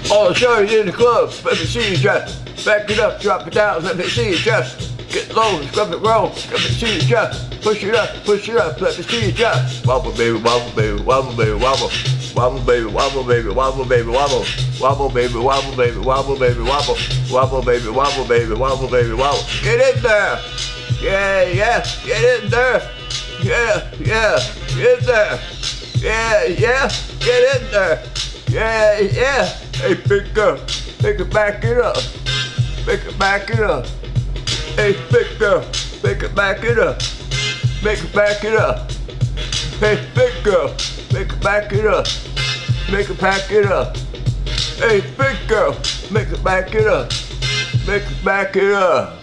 All the shorties in the club, let me see you just back it up, drop it down, let me see you just get low, scrub it roll, let me see you just push it up, let me see you just wobble baby, wobble baby, wobble baby, wobble, wobble baby, wobble baby, wobble baby, wobble, wobble baby, wobble baby, wobble baby, wobble, wobble baby, wobble baby, wobble baby, wobble. Get in there, yeah, yeah, get in there, yeah, yeah, get in there, yeah, yeah, get in there, yeah, yeah. Hey, big girl, make it back it up, make it back it up. Hey, big girl, make it back it up, make it back it up. Hey, big girl, make it back it up, make it back it up. Hey, big girl, make it back it up, make it back it up.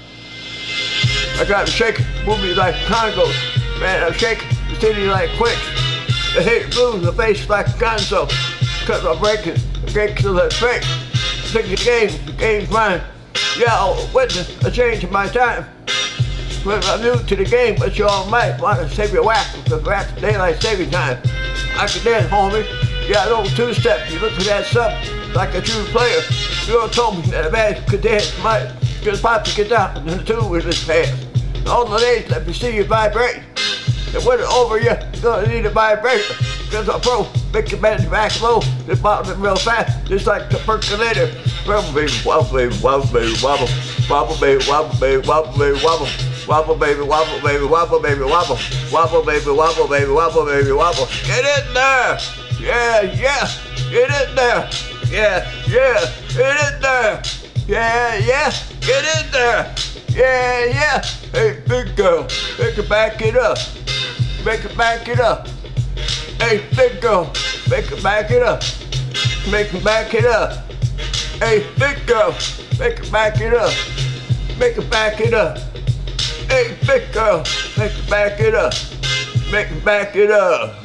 I got to shake it, movie like Congos, man, I'm shaking the city like quicks. The hate blues, the face like Gonzo, cause I'm breaking to the fake. Think the game's mine. Yeah, I'll witness a change in my time. When I'm new to the game, but you all might want to save your whack because we're at daylight saving time. I can dance, homie. Yeah, I know two-step. You look for that sub like a true player. You all told me that a man could dance, might just pop to get down in the two with his pants. All the days, let me see you vibrate. And when it's over, you're gonna need a vibrator. Cause I'm pro, make your man back low, just bottom it real fast, just like the percolator. Wobble baby, wobble baby, wobble baby, wobble, wobble baby, wobble baby, wobble baby, wobble, wobble baby, wobble baby, wobble baby, wobble, wobble baby, wobble baby, wobble baby, wobble. Get in there, yeah, yeah, get in there, yeah, yeah, get in there, yeah, yeah, get in there, yeah, yeah. Hey, big girl, make it back it up, make it back it up. Hey, big girl, make it back it up, make it back it up. Hey, big girl, make it back it up, make it back it up. Hey, big girl, make it back it up, make it back it up.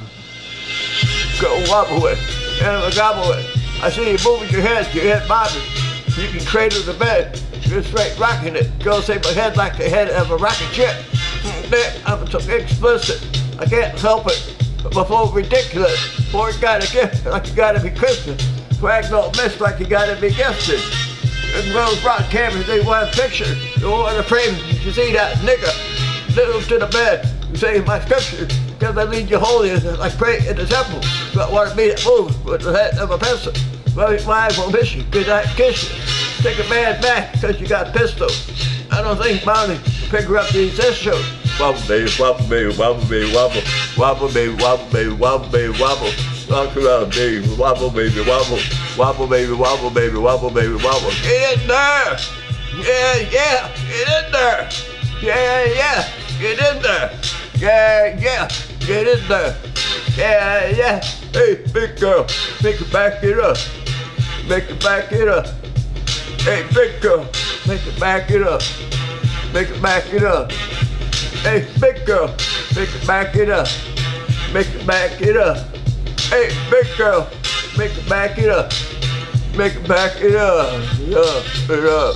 Go wobble it, and gobble it. I see you moving your head bobbing. You can cradle the bed, you're straight rocking it. Girls say my head like the head of a rocket ship. I'm so explicit, I can't help it. Before ridiculous, boy got a gift like you gotta be Christian. Swag don't miss like you gotta be gifted. And girls brought cameras, they want a picture. They want to frame you see that nigga. Little to the bed, you say my scripture. Cause I lead you holy like pray in the temple. But want me to move with the head of a pencil. Well, why won't miss you, cause I kiss you. Take a man back cause you got pistol. I don't think Bounty figure up these issues. Wobble baby, wobble baby, wobble baby, wobble. Wobble baby, wobble baby, wobble baby, wobble. Rock around baby, wobble baby, wobble. Wobble baby, wobble baby, wobble baby, wobble. Get in there! Yeah, yeah, get in there! Yeah, yeah, get in there! Yeah, yeah, get in there! Yeah, yeah. Hey, big girl, make it back it up. Make it back it up. Hey, big girl, make it back it up. Make it back it up. Hey, big girl, make it back it up. Make it back it up. Hey, big girl, make it back it up. Make it back it up. It up.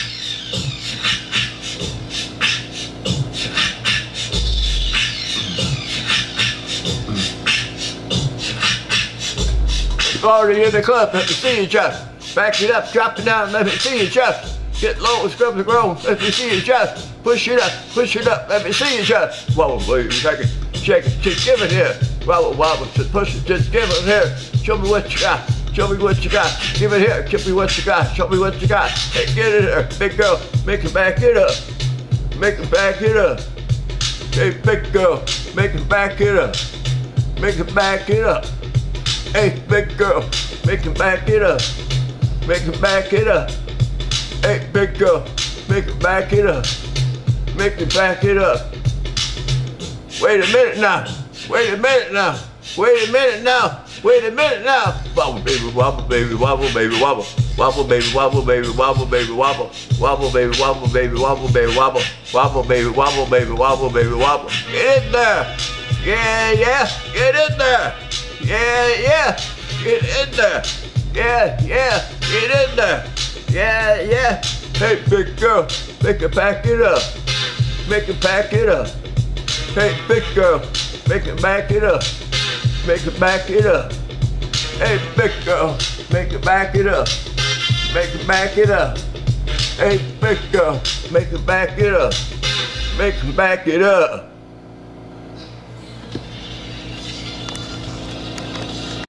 Already in the club, let me see you just. Back it up, drop it down, let me see you just. Get low and scrub the ground, let me see you just. Push it up, let me see you just. Wobble, baby, shake it, just give it here. Wobble, wobble, just push it, just give it here. Show me what you got, show me what you got. Give it here, give me what you got, show me what you got. Hey, get it here, big girl, make it back it up. Make it back it up. Hey, big girl, make it back it up. Make it back it up. Hey, big girl, make it back it up. Make it back it up. Hey, big girl, make it back it up. Make it back it up. Wait a minute now. Wait a minute now. Wait a minute now. Wait a minute now. Wobble baby, wobble baby, wobble baby, wobble. Wobble baby, wobble baby, wobble baby, wobble. Wobble baby, wobble baby, wobble baby, wobble. Wobble baby, wobble baby, wobble baby, wobble. Get in there. Yeah, yeah. Get in there. Yeah, yeah. Get in there. Yeah, yeah. Get in there. Yeah, yeah. Hey, big girl, make it back it up. Make it back it up. Hey, big girl, make it back it up. Make it back it up. Hey, big girl, make it back it up. Make it back it up. Hey, big girl, make it back it up. Make it back it up.